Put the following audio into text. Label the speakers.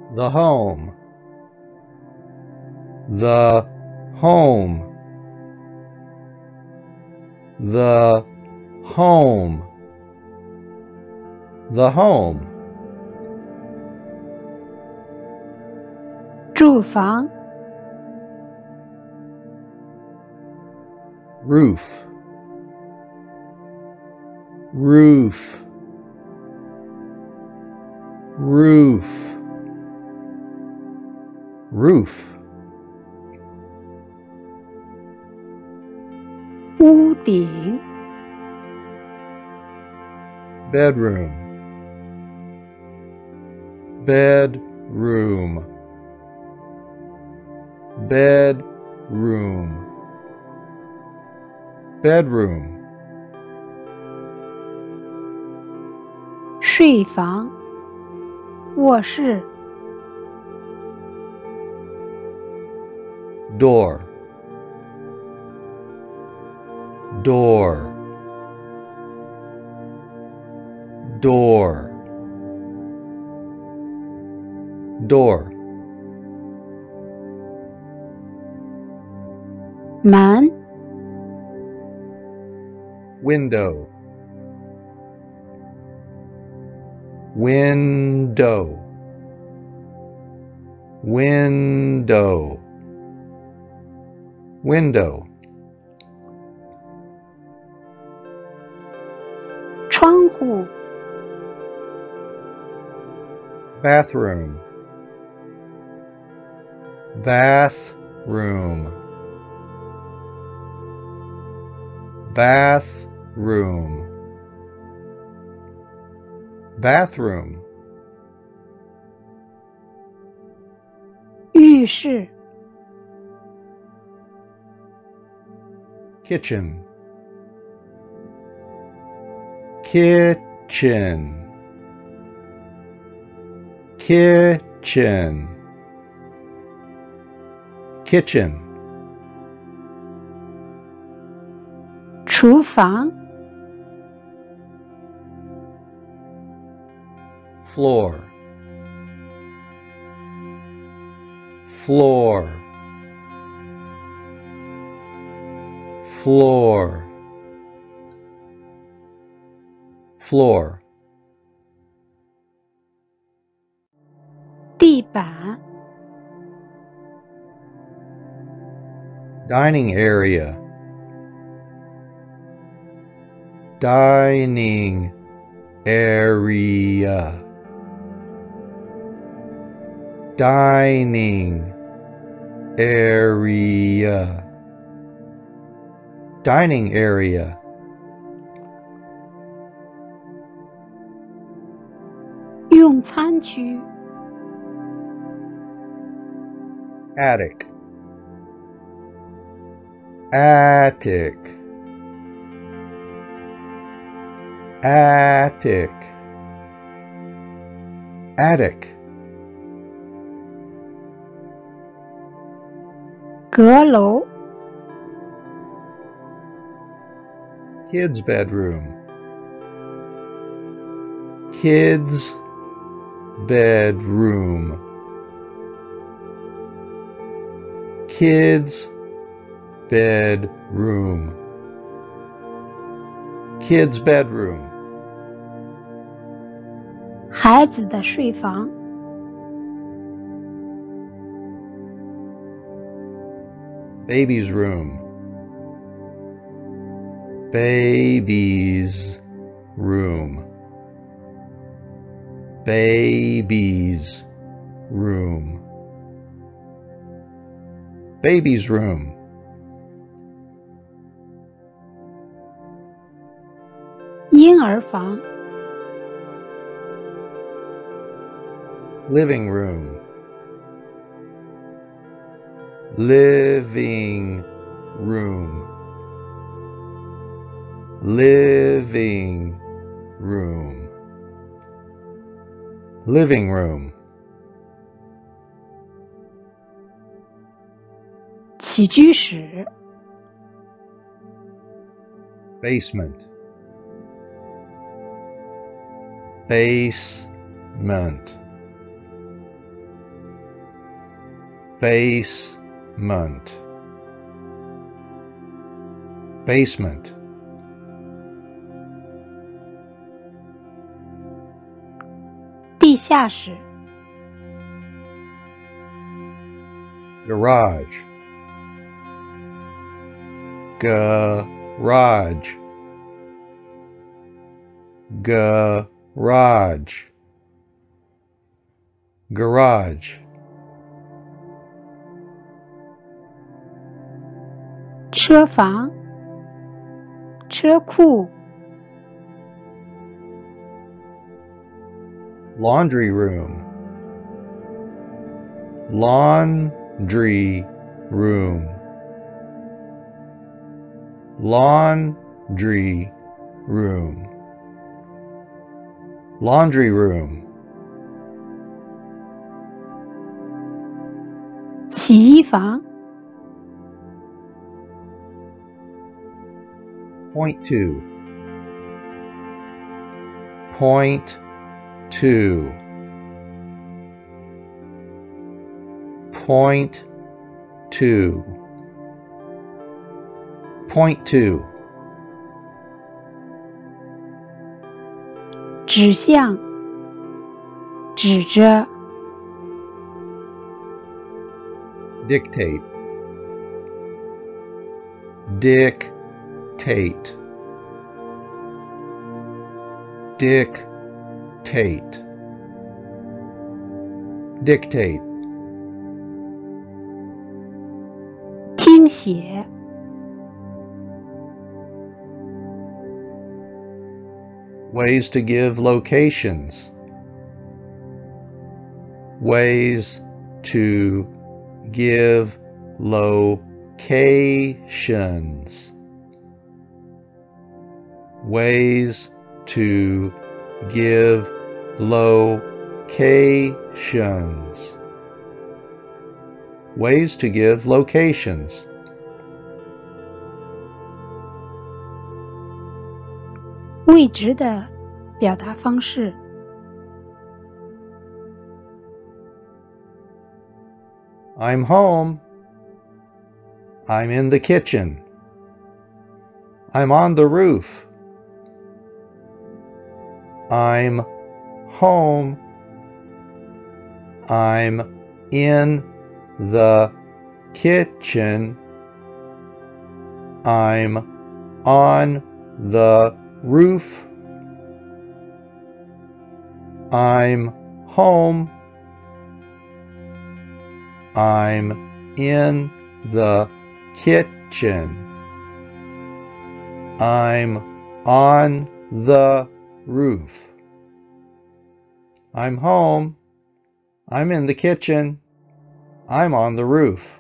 Speaker 1: The home. The home. The home. The home.
Speaker 2: 住房
Speaker 1: Roof. Roof. Roof. Roof.
Speaker 2: 屋顶
Speaker 1: Bedroom. Bedroom. Bedroom. Bedroom.
Speaker 2: 睡房卧室
Speaker 1: Door. Door. Door. Door.
Speaker 2: 门
Speaker 1: Window. Window. Window. Window.
Speaker 2: 窗户
Speaker 1: Bathroom. Bathroom. Bathroom. Bathroom.
Speaker 2: 浴室
Speaker 1: Kitchen. Kitchen. Kitchen. Kitchen.
Speaker 2: 厨房
Speaker 1: Floor. Floor. Floor. Floor.
Speaker 2: 地板
Speaker 1: Dining area. Dining area. Dining area. Dining area.
Speaker 2: 用餐区
Speaker 1: Attic. Attic. Attic. Attic.
Speaker 2: 阁楼
Speaker 1: Kids' bedroom. Kids' bedroom. Kids' bedroom. Kids' bedroom.
Speaker 2: 孩子的睡房
Speaker 1: Baby's room. Baby's room. Baby's room. Baby's room.
Speaker 2: 婴儿房
Speaker 1: Living room. Living room. Living room. Living room.
Speaker 2: 起居室
Speaker 1: Basement. Basement. basement, basement,
Speaker 2: 地下室、
Speaker 1: garage, garage, garage, garage,
Speaker 2: 车房、车库、
Speaker 1: laundry room, laundry room, laundry room, laundry room,
Speaker 2: 洗衣房、
Speaker 1: point to, point to, point to, point to,
Speaker 2: 指向、指着、
Speaker 1: dictate, dictate, dictate, dictate,
Speaker 2: 听写、
Speaker 1: ways to give locations, ways to give locations, ways to give locations, ways to give locations,
Speaker 2: 位置的表达方式。
Speaker 1: I'm home. I'm in the kitchen. I'm on the roof. I'm home. I'm in the kitchen. I'm on the roof. I'm home. I'm in the kitchen. I'm on the roof. I'm home. I'm in the kitchen. I'm on the roof.